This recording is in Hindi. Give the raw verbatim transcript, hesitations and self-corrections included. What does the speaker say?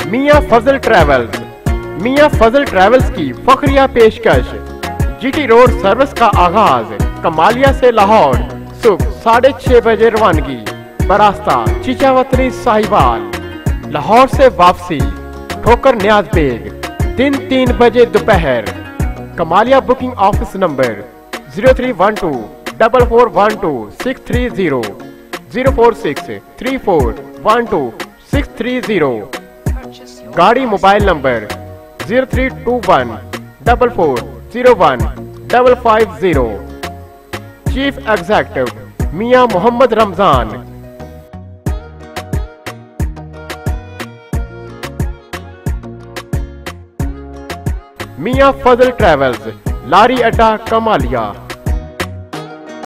मियां फजल ट्रैवल्स। मियां फजल ट्रैवल्स की फखरिया पेशकश। जीटी रोड सर्विस का आगाज कमालिया से लाहौर सुबह साढ़े छह बजे रवानगी बरास्ता चिचावतनी साहिवाल। लाहौर से वापसी ठोकर न्याज बेग दिन तीन बजे दोपहर। Kamalia booking office number zero three one two double four one two six three zero zero four six three four one two six three zero. गाड़ी mobile number zero three two one double four zero one double five zero. Chief executive Mian Muhammad Ramzan. Mian Fazal travels, लारी अड्डा कमालिया।